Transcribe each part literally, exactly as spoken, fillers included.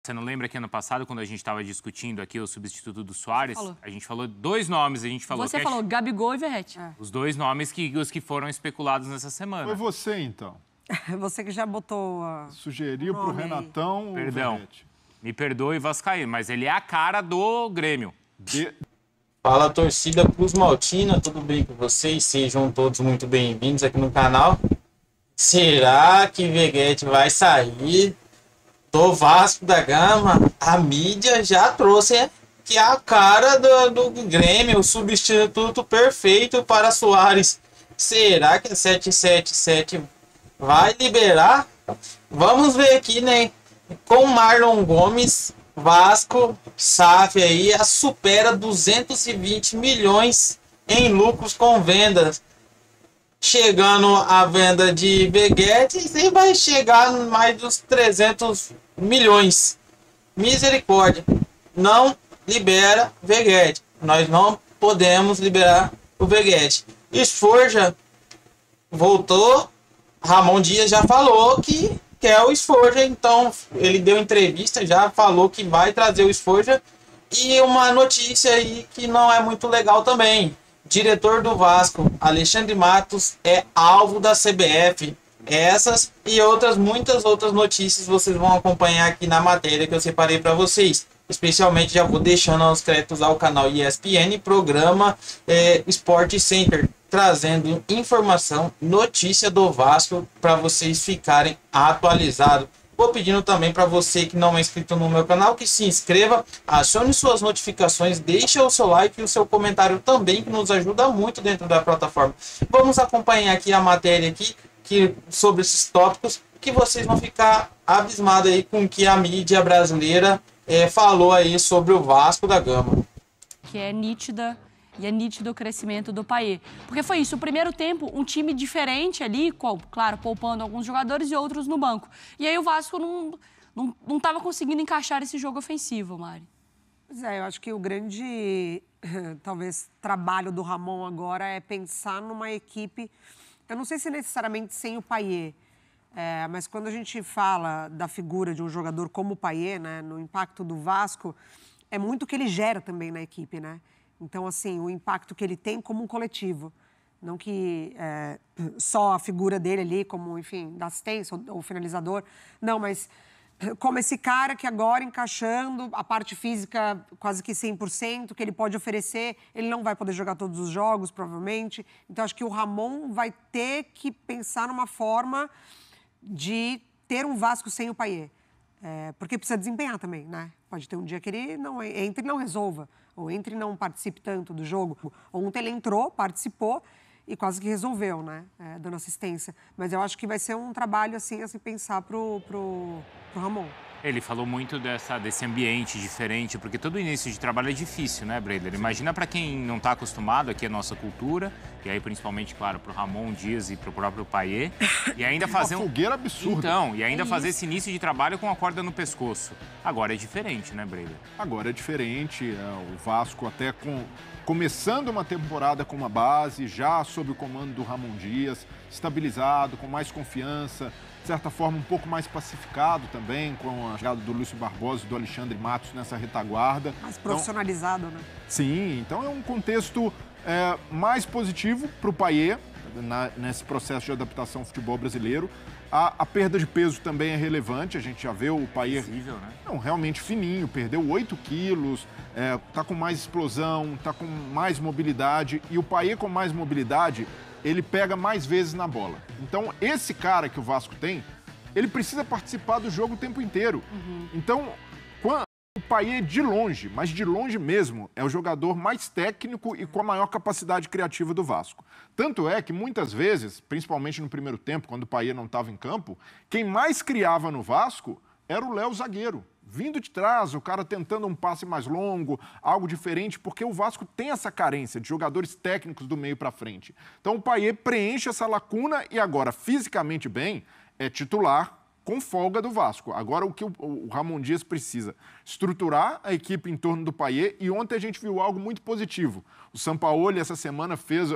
Você não lembra que ano passado, quando a gente estava discutindo aqui o substituto do Suárez, a gente falou dois nomes, a gente falou... Você falou Gabigol e Verratti. É. Os dois nomes que, os que foram especulados nessa semana. Foi você, então. Você que já botou a... Sugeriu pro Renatão Perdão, o Verratti. Me perdoe, Vascaíno, mas ele é a cara do Grêmio. De... Fala, torcida Cruz Maltina, tudo bem com vocês? Sejam todos muito bem-vindos aqui no canal. Será que Verratti vai sair do Vasco da Gama? A mídia já trouxe que é a cara do, do Grêmio, o substituto perfeito para Suárez. Será que a sete sete sete vai liberar? Vamos ver aqui, né? Com Marlon Gomes, Vasco, S A F aí, a supera duzentos e vinte milhões em lucros com vendas. Chegando a venda de Verratti, e vai chegar mais dos trezentos milhões. Misericórdia. Não libera Verratti. Nós não podemos liberar o Verratti. Esforja voltou. Ramon Dias já falou que quer o Esforja. Então, ele deu entrevista, já falou que vai trazer o Esforja. E uma notícia aí que não é muito legal também. Diretor do Vasco, Alexandre Matos, é alvo da C B F. Essas e outras, muitas outras notícias vocês vão acompanhar aqui na matéria que eu separei para vocês. Especialmente já vou deixando os créditos ao canal E S P N, programa é, Sport Center, trazendo informação, notícia do Vasco para vocês ficarem atualizados. Vou pedindo também para você que não é inscrito no meu canal que se inscreva, acione suas notificações, deixe o seu like e o seu comentário também, que nos ajuda muito dentro da plataforma. Vamos acompanhar aqui a matéria aqui, que, sobre esses tópicos, que vocês vão ficar abismados aí com o que a mídia brasileira é, falou aí sobre o Vasco da Gama. Que é nítida... E é nítido o crescimento do Payet. Porque foi isso, o primeiro tempo, um time diferente ali, claro, poupando alguns jogadores e outros no banco. E aí o Vasco não não não estava conseguindo encaixar esse jogo ofensivo, Mari. Pois é, eu acho que o grande, talvez, trabalho do Ramon agora é pensar numa equipe, eu não sei se necessariamente sem o Payet, é, mas quando a gente fala da figura de um jogador como o Payet, né, no impacto do Vasco, é muito o que ele gera também na equipe, né? Então, assim, o impacto que ele tem como um coletivo. Não que é, só a figura dele ali, como, enfim, da assistência ou, ou finalizador. Não, mas como esse cara que agora, encaixando a parte física quase que cem por cento, que ele pode oferecer, ele não vai poder jogar todos os jogos, provavelmente. Então, acho que o Ramon vai ter que pensar numa forma de ter um Vasco sem o Payet. É, porque precisa desempenhar também, né? Pode ter um dia que ele não entre e não resolva, ou entre e não participe tanto do jogo. Ontem ele entrou, participou e quase que resolveu, né? É, dando assistência. Mas eu acho que vai ser um trabalho, assim, a se pensar pro, pro, pro Ramon. Ele falou muito dessa, desse ambiente diferente, porque todo início de trabalho é difícil, né, Breiler? Imagina para quem não está acostumado aqui a nossa cultura, e aí principalmente, claro, para o Ramon Dias e para o próprio Payet, e ainda fazer uma um... fogueira absurda. Então, e ainda é fazer esse início de trabalho com a corda no pescoço. Agora é diferente, né, Breiler? Agora é diferente, é, o Vasco até com... começando uma temporada com uma base, já sob o comando do Ramon Dias, estabilizado, com mais confiança, de certa forma um pouco mais pacificado também, com a chegada do Lúcio Barbosa e do Alexandre Matos nessa retaguarda. Mais profissionalizado, então, né? Sim, então é um contexto é, mais positivo para o Payet, na, nesse processo de adaptação ao futebol brasileiro. A, a perda de peso também é relevante, a gente já vê o Payet Possível, né? não, realmente fininho, perdeu oito quilos, é, tá com mais explosão, tá com mais mobilidade, e o Payet com mais mobilidade, ele pega mais vezes na bola. Então, esse cara que o Vasco tem, ele precisa participar do jogo o tempo inteiro. Uhum. Então, quando o Payet, de longe, mas de longe mesmo, é o jogador mais técnico e com a maior capacidade criativa do Vasco. Tanto é que, muitas vezes, principalmente no primeiro tempo, quando o Payet não estava em campo, quem mais criava no Vasco era o Léo zagueiro. Vindo de trás, o cara tentando um passe mais longo, algo diferente, porque o Vasco tem essa carência de jogadores técnicos do meio para frente. Então o Payet preenche essa lacuna e agora, fisicamente bem, é titular com folga do Vasco. Agora o que o, o Ramon Dias precisa? Estruturar a equipe em torno do Payet, e ontem a gente viu algo muito positivo. O Sampaoli essa semana fez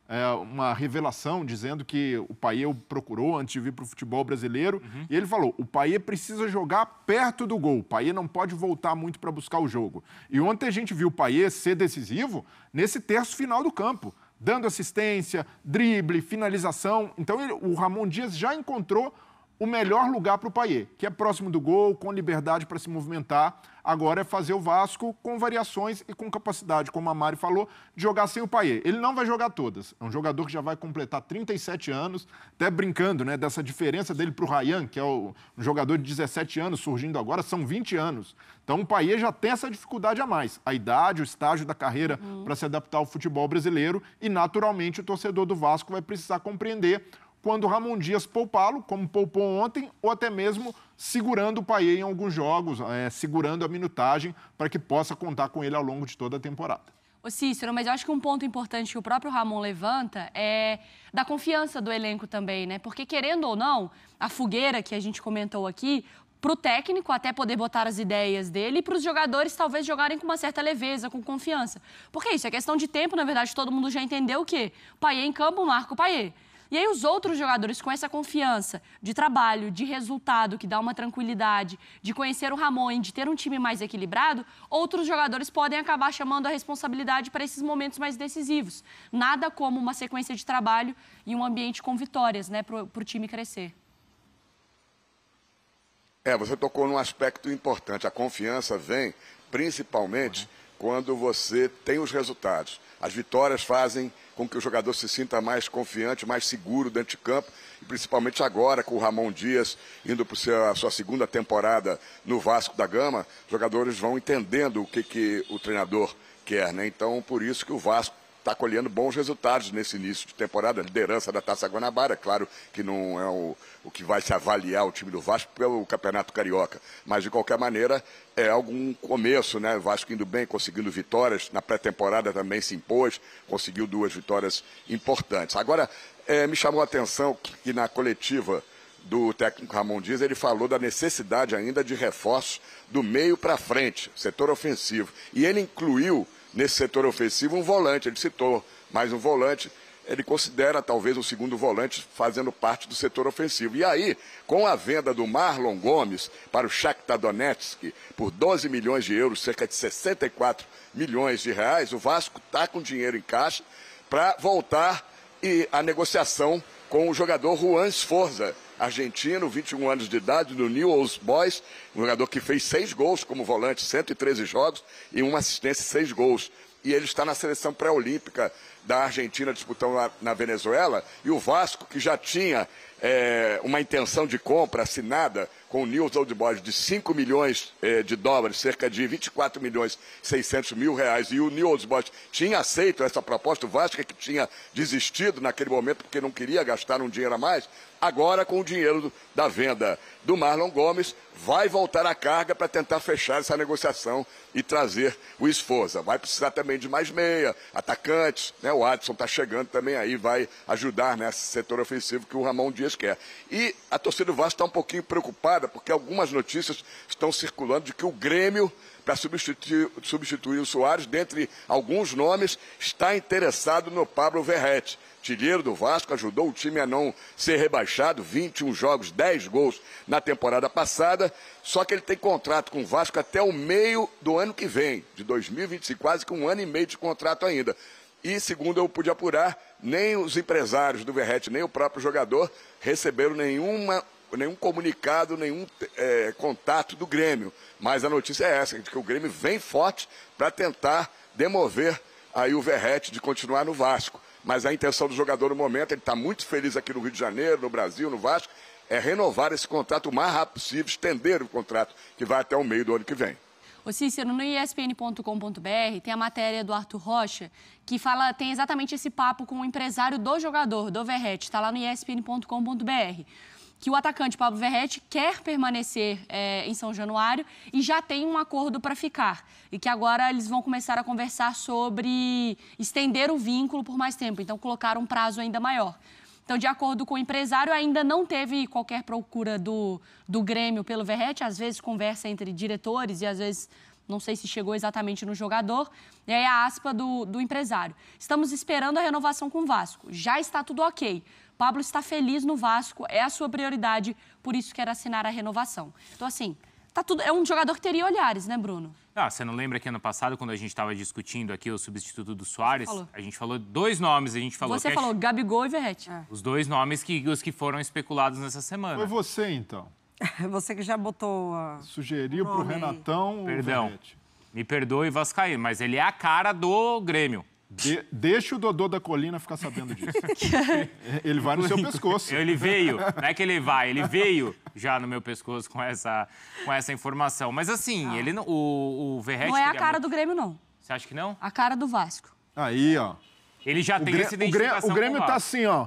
é, uma revelação dizendo que o Payet o procurou antes de vir para o futebol brasileiro. Uhum. E ele falou, o Payet precisa jogar perto do gol. O Payet não pode voltar muito para buscar o jogo. E ontem a gente viu o Payet ser decisivo nesse terço final do campo, dando assistência, drible, finalização. Então ele, o Ramon Dias já encontrou o melhor lugar para o Payet, que é próximo do gol, com liberdade para se movimentar. Agora é fazer o Vasco com variações e com capacidade, como a Mari falou, de jogar sem o Payet. Ele não vai jogar todas. É um jogador que já vai completar trinta e sete anos, até brincando, né, dessa diferença dele para o Ryan, que é o, um jogador de dezessete anos, surgindo agora, são vinte anos. Então o Payet já tem essa dificuldade a mais. A idade, o estágio da carreira uhum. para se adaptar ao futebol brasileiro e, naturalmente, o torcedor do Vasco vai precisar compreender quando o Ramon Dias poupá-lo, como poupou ontem, ou até mesmo segurando o Payet em alguns jogos, é, segurando a minutagem para que possa contar com ele ao longo de toda a temporada. Ô Cícero, mas eu acho que um ponto importante que o próprio Ramon levanta é da confiança do elenco também, né? Porque, querendo ou não, a fogueira que a gente comentou aqui, para o técnico até poder botar as ideias dele e para os jogadores talvez jogarem com uma certa leveza, com confiança. Porque isso é questão de tempo, na verdade, todo mundo já entendeu o quê? Payet em campo, marca o Payet. E aí os outros jogadores com essa confiança de trabalho, de resultado, que dá uma tranquilidade, de conhecer o Ramon e de ter um time mais equilibrado, outros jogadores podem acabar chamando a responsabilidade para esses momentos mais decisivos. Nada como uma sequência de trabalho e um ambiente com vitórias, né, para o time crescer. É, você tocou num aspecto importante. A confiança vem principalmente quando você tem os resultados. As vitórias fazem com que o jogador se sinta mais confiante, mais seguro dentro de campo, e principalmente agora com o Ramon Dias indo para a sua segunda temporada no Vasco da Gama, os jogadores vão entendendo o que, que o treinador quer, né? Então, por isso que o Vasco está colhendo bons resultados nesse início de temporada, a liderança da Taça Guanabara, claro que não é o, o que vai se avaliar o time do Vasco pelo Campeonato Carioca, mas de qualquer maneira é algum começo, né? O Vasco indo bem, conseguindo vitórias, na pré-temporada também se impôs, conseguiu duas vitórias importantes. Agora, é, me chamou a atenção que, que na coletiva do técnico Ramon Dias, ele falou da necessidade ainda de reforços do meio para frente, setor ofensivo, e ele incluiu nesse setor ofensivo um volante, ele citou mais um volante, ele considera talvez o segundo volante fazendo parte do setor ofensivo. E aí, com a venda do Marlon Gomes para o Shakhtar Donetsk por doze milhões de euros, cerca de sessenta e quatro milhões de reais, o Vasco está com dinheiro em caixa para voltar e a negociação com o jogador Juan Sforza, argentino, vinte e um anos de idade, do Newell's Boys, um jogador que fez seis gols como volante, cento e treze jogos e uma assistência e seis gols. E ele está na seleção pré-olímpica da Argentina disputando na, na Venezuela, e o Vasco, que já tinha é, uma intenção de compra assinada com o Newell's Old Boys de cinco milhões é, de dólares, cerca de vinte e quatro milhões e seiscentos mil reais, e o Newell's Boys tinha aceito essa proposta, o Vasco é que tinha desistido naquele momento porque não queria gastar um dinheiro a mais. Agora, com o dinheiro da venda do Marlon Gomes, vai voltar a carga para tentar fechar essa negociação e trazer o Sforza. Vai precisar também de mais meia, atacantes, né? O Adson está chegando também aí, vai ajudar nesse setor ofensivo que o Ramon Dias quer. E a torcida do Vasco está um pouquinho preocupada, porque algumas notícias estão circulando de que o Grêmio, para substituir, substituir o Soares, dentre alguns nomes, está interessado no Pablo Verrete. Artilheiro do Vasco, ajudou o time a não ser rebaixado, vinte e um jogos, dez gols na temporada passada, só que ele tem contrato com o Vasco até o meio do ano que vem, de dois mil e vinte e cinco, quase com um ano e meio de contrato ainda. E, segundo eu pude apurar, nem os empresários do Verrete, nem o próprio jogador receberam nenhuma, nenhum comunicado, nenhum é, contato do Grêmio. Mas a notícia é essa, de que o Grêmio vem forte para tentar demover aí o Verrete de continuar no Vasco. Mas a intenção do jogador no momento, ele está muito feliz aqui no Rio de Janeiro, no Brasil, no Vasco, é renovar esse contrato o mais rápido possível, estender o contrato, que vai até o meio do ano que vem. Ô Cícero, no E S P N ponto com ponto B R tem a matéria do Arthur Rocha, que fala, tem exatamente esse papo com o empresário do jogador, do Verrete, está lá no E S P N ponto com ponto B R. Que o atacante Pablo Verrete quer permanecer é, em São Januário e já tem um acordo para ficar. E que agora eles vão começar a conversar sobre estender o vínculo por mais tempo, então colocar um prazo ainda maior. Então, de acordo com o empresário, ainda não teve qualquer procura do, do Grêmio pelo Verrete, às vezes conversa entre diretores e às vezes Não sei se chegou exatamente no jogador. E aí a aspa do, do empresário. Estamos esperando a renovação com o Vasco. Já está tudo ok. Pablo está feliz no Vasco, é a sua prioridade, por isso quer assinar a renovação. Então, assim, tá tudo, é um jogador que teria olhares, né, Bruno? Ah, você não lembra que ano passado, quando a gente estava discutindo aqui o substituto do Soares, Falou. a gente falou dois nomes, a gente falou... Você que falou é... Gabigol e Verratti. É. Os dois nomes que, os que foram especulados nessa semana. Foi você, então. Você que já botou a... Sugeriu pro Nome aí. Renatão o Perdão. Verratti. Me perdoe, Vascaíno, mas ele é a cara do Grêmio. De- deixa o Dodô da Colina ficar sabendo disso. Ele vai no seu pescoço. Ele veio, não é que ele vai, ele veio já no meu pescoço com essa, com essa informação. Mas assim, ele não- o, o Verratti... Não é a teria cara muito- do Grêmio, não. Você acha que não? A cara do Vasco. Aí, ó. Ele já O, tem Grê- essa o Grê- identificação o Grêmio com o tá Vasco. assim, ó.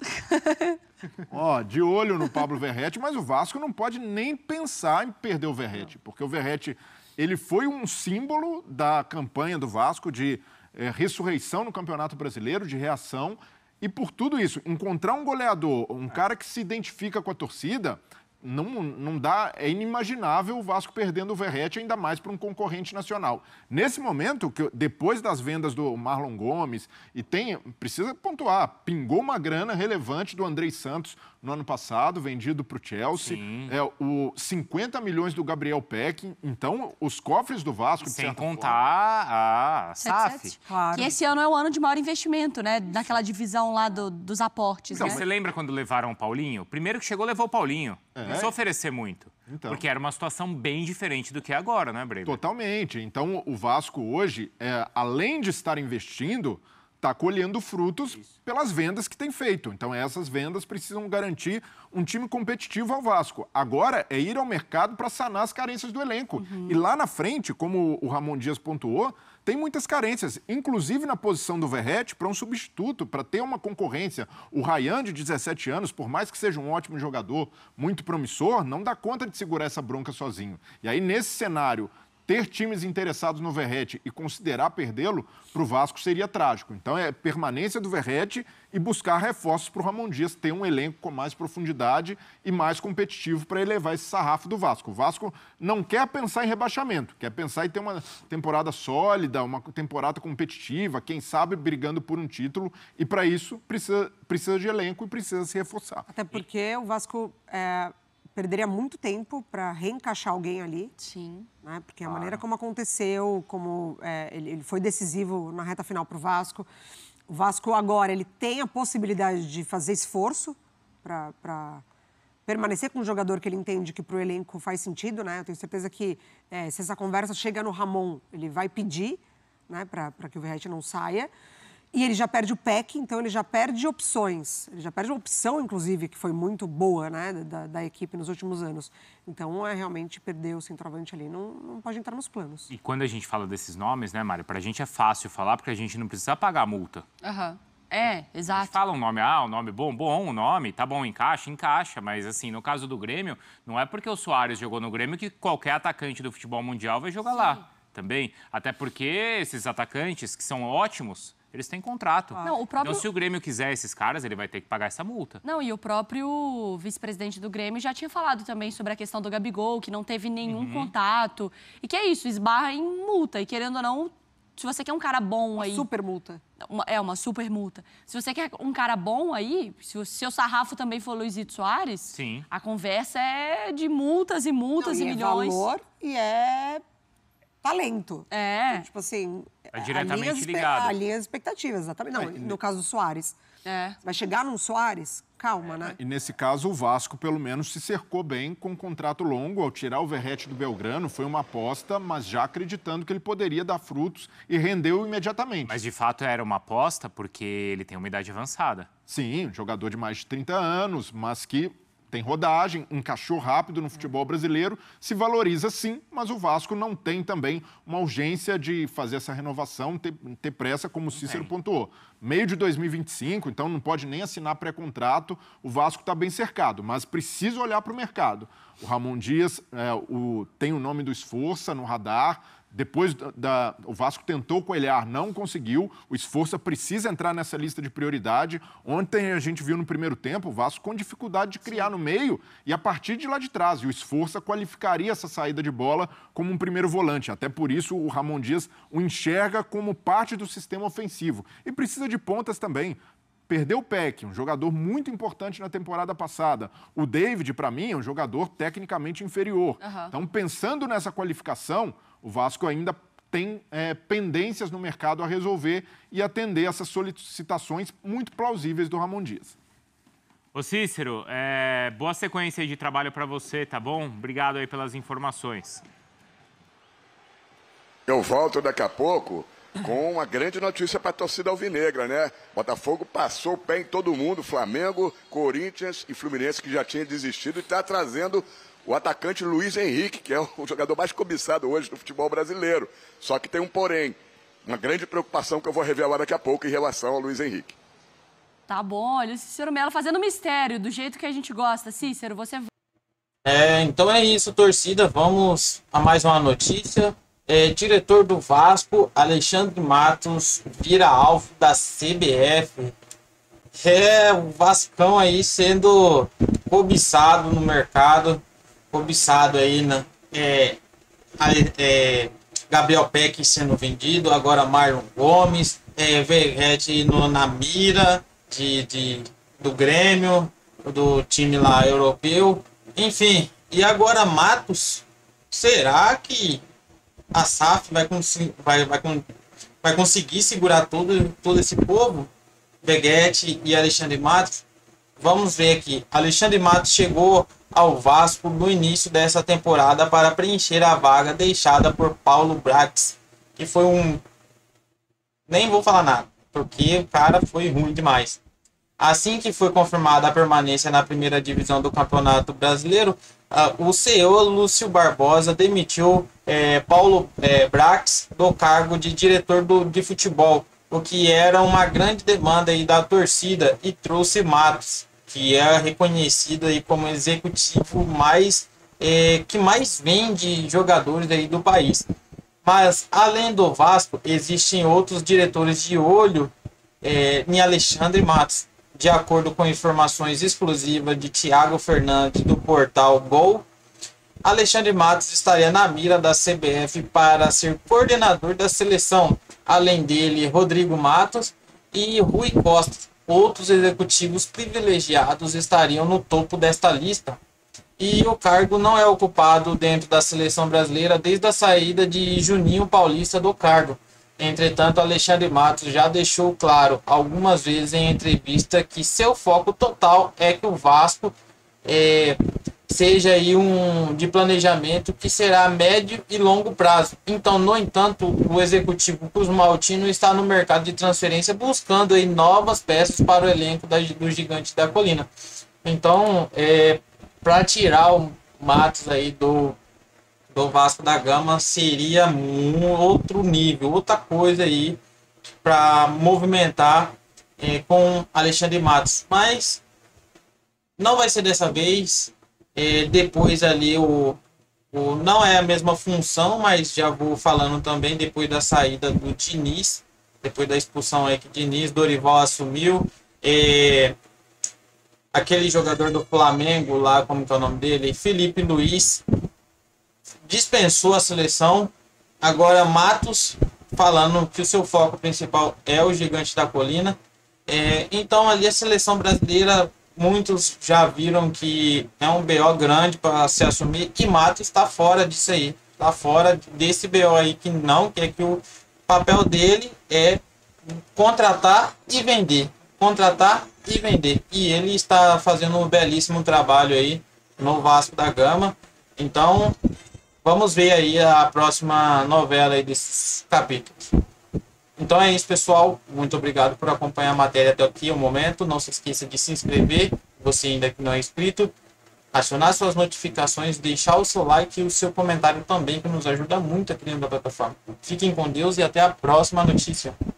Ó, de olho no Pablo Verratti, mas o Vasco não pode nem pensar em perder o Verratti, porque o Verratti, ele foi um símbolo da campanha do Vasco de eh, ressurreição no Campeonato Brasileiro, de reação, e por tudo isso, encontrar um goleador, um cara que se identifica com a torcida, não, não dá, é inimaginável o Vasco perdendo o Verratti, ainda mais para um concorrente nacional. Nesse momento, que, depois das vendas do Marlon Gomes, e tem, precisa pontuar, pingou uma grana relevante do Andrei Santos no ano passado, vendido para o Chelsea, Sim. é, o cinquenta milhões do Gabriel Peck, então os cofres do Vasco, de Sem certa contar a S A F. sete sete. Claro. Que esse ano é o ano de maior investimento, né? Naquela divisão lá do- dos aportes, Então, né? você lembra quando levaram o Paulinho? Primeiro que chegou, levou o Paulinho. É. Começou a oferecer muito. Então. Porque era uma situação bem diferente do que é agora, né, Breda? Totalmente. Então, o Vasco hoje, é, além de estar investindo, está colhendo frutos pelas vendas que tem feito. Então, essas vendas precisam garantir um time competitivo ao Vasco. Agora é ir ao mercado para sanar as carências do elenco. E lá na frente, como o Ramon Dias pontuou, tem muitas carências, inclusive na posição do Verratti, para um substituto, para ter uma concorrência. O Ryan, de dezessete anos, por mais que seja um ótimo jogador, muito promissor, não dá conta de segurar essa bronca sozinho. E aí, nesse cenário, ter times interessados no Verratti e considerar perdê-lo, para o Vasco seria trágico. Então, é permanência do Verratti e buscar reforços para o Ramon Dias ter um elenco com mais profundidade e mais competitivo para elevar esse sarrafo do Vasco. O Vasco não quer pensar em rebaixamento, quer pensar em ter uma temporada sólida, uma temporada competitiva, quem sabe brigando por um título, e para isso precisa, precisa de elenco e precisa se reforçar. Até porque o Vasco é, perderia muito tempo para reencaixar alguém ali. Sim. Né? Porque a maneira como aconteceu, como é, ele, ele foi decisivo na reta final para o Vasco. O Vasco agora ele tem a possibilidade de fazer esforço para permanecer com um jogador que ele entende que para o elenco faz sentido, né? Eu tenho certeza que é, se essa conversa chega no Ramon, ele vai pedir, né, para que o Verratti não saia. E ele já perde o Peck, então ele já perde opções. Ele já perde uma opção, inclusive, que foi muito boa, né, da, da equipe nos últimos anos. Então, é realmente perder o centroavante ali, não, não pode entrar nos planos. E quando a gente fala desses nomes, né, Mário, pra gente é fácil falar porque a gente não precisa pagar a multa. Aham. É, A gente exato. fala um nome, ah, um nome bom, bom o nome, tá bom, encaixa, encaixa. Mas, assim, no caso do Grêmio, não é porque o Soares jogou no Grêmio que qualquer atacante do futebol mundial vai jogar lá também. Até porque esses atacantes, que são ótimos, eles têm contrato. Não, o próprio- Então, se o Grêmio quiser esses caras, ele vai ter que pagar essa multa. Não, e o próprio vice-presidente do Grêmio já tinha falado também sobre a questão do Gabigol, que não teve nenhum Uhum. contato. E que é isso, esbarra em multa. E querendo ou não, se você quer um cara bom aí... Super multa. Uma- é, uma super multa. Se você quer um cara bom aí, se o seu sarrafo também for Luizito Soares, Sim. a conversa é de multas e multas Não, e, e é milhões. valor e é talento. É. Tipo assim... Tá diretamente alinha as espe- ligado. alinha as expectativas, exatamente. Não, no caso do Soares. É. Vai chegar num Soares? Calma, né? E nesse caso, o Vasco, pelo menos, se cercou bem com um contrato longo. Ao tirar o Verratti do Belgrano, foi uma aposta, mas já acreditando que ele poderia dar frutos e rendeu imediatamente. Mas, de fato, era uma aposta porque ele tem uma idade avançada. Sim, jogador de mais de trinta anos, mas que tem rodagem, encaixou rápido no futebol brasileiro, se valoriza sim, mas o Vasco não tem também uma urgência de fazer essa renovação, ter, ter pressa, como o Cícero pontuou. Meio de dois mil e vinte e cinco, então não pode nem assinar pré-contrato, o Vasco está bem cercado, mas precisa olhar para o mercado. O Ramon Dias é, o, tem o nome do Esforça no radar, Depois da, da, o Vasco tentou coelhar, não conseguiu. O Sforza precisa entrar nessa lista de prioridade. Ontem a gente viu no primeiro tempo o Vasco com dificuldade de criar no meio e a partir de lá de trás. E o Sforza qualificaria essa saída de bola como um primeiro volante. Até por isso o Ramon Dias o enxerga como parte do sistema ofensivo. E precisa de pontas também. Perdeu o Peck, um jogador muito importante na temporada passada. O David, para mim, é um jogador tecnicamente inferior. Uhum. Então, pensando nessa qualificação, o Vasco ainda tem é, pendências no mercado a resolver e atender essas solicitações muito plausíveis do Ramon Dias. Ô Cícero, é, boa sequência aí de trabalho para você, tá bom? Obrigado aí pelas informações. Eu volto daqui a pouco com uma grande notícia para a torcida alvinegra, né? Botafogo passou o pé em todo mundo, Flamengo, Corinthians e Fluminense, que já tinha desistido, e está trazendo o atacante Luiz Henrique, que é o jogador mais cobiçado hoje do futebol brasileiro. Só que tem um porém, uma grande preocupação que eu vou revelar daqui a pouco em relação ao Luiz Henrique. Tá bom, olha o Cícero Mello fazendo mistério, do jeito que a gente gosta. Cícero, você... É, então é isso, torcida. Vamos a mais uma notícia. É, diretor do Vasco, Alexandre Matos, vira alvo da C B F. É, o Vascão aí sendo cobiçado no mercado. Cobiçado aí, né? É, é, Gabriel Peck sendo vendido, agora Marlon Gomes, é, Verrete no, na mira de, de, do Grêmio, do time lá europeu. Enfim, e agora Matos, será que a S A F vai, vai, vai, vai conseguir segurar todo, todo esse povo? Veguete e Alexandre Matos? Vamos ver aqui. Alexandre Matos chegou ao Vasco no início dessa temporada para preencher a vaga deixada por Paulo Brax, que foi um... Nem vou falar nada, porque o cara foi ruim demais. Assim que foi confirmada a permanência na primeira divisão do Campeonato Brasileiro, uh, o C E O Lúcio Barbosa demitiu eh, Paulo eh, Brax do cargo de diretor do, de futebol, o que era uma grande demanda aí da torcida, e trouxe Matos, que é reconhecido aí como executivo mais, eh, que mais vende jogadores aí do país. Mas, além do Vasco, existem outros diretores de olho eh, em Alexandre Matos. De acordo com informações exclusivas de Thiago Fernandes do portal Gol, Alexandre Matos estaria na mira da C B F para ser coordenador da seleção. Além dele, Rodrigo Matos e Rui Costa. Outros executivos privilegiados estariam no topo desta lista. E o cargo não é ocupado dentro da seleção brasileira desde a saída de Juninho Paulista do cargo. Entretanto, Alexandre Matos já deixou claro algumas vezes em entrevista que seu foco total é que o Vasco é, seja aí um de planejamento que será a médio e longo prazo. Então, no entanto, o executivo Cruz Maltino está no mercado de transferência buscando aí novas peças para o elenco da, do Gigante da Colina. Então, é, para tirar o Matos aí do do Vasco da Gama seria um outro nível, outra coisa aí para movimentar é, com Alexandre Matos. Mas não vai ser dessa vez. É, depois ali o, o não é a mesma função, mas já vou falando também depois da saída do Diniz, depois da expulsão aí que Diniz, Dorival assumiu. É, aquele jogador do Flamengo lá, como que é o nome dele? Felipe Luiz, dispensou a seleção. Agora Matos falando que o seu foco principal é o Gigante da Colina. É, então ali a seleção brasileira, muitos já viram que é um B O grande para se assumir, e Matos está fora disso aí, está fora desse B O aí, que não quer, que o papel dele é contratar e vender, contratar e vender, e ele está fazendo um belíssimo trabalho aí no Vasco da Gama. Então vamos ver aí a próxima novela aí desses capítulos. Então é isso, pessoal. Muito obrigado por acompanhar a matéria até aqui o momento. Não se esqueça de se inscrever, você ainda que não é inscrito, acionar suas notificações, deixar o seu like e o seu comentário também, que nos ajuda muito aqui dentro da plataforma. Fiquem com Deus e até a próxima notícia.